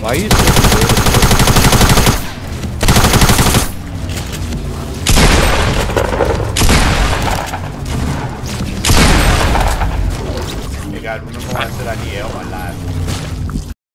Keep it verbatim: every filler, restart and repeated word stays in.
Why are you so creative? Hey guys, remember when I said I need help my life?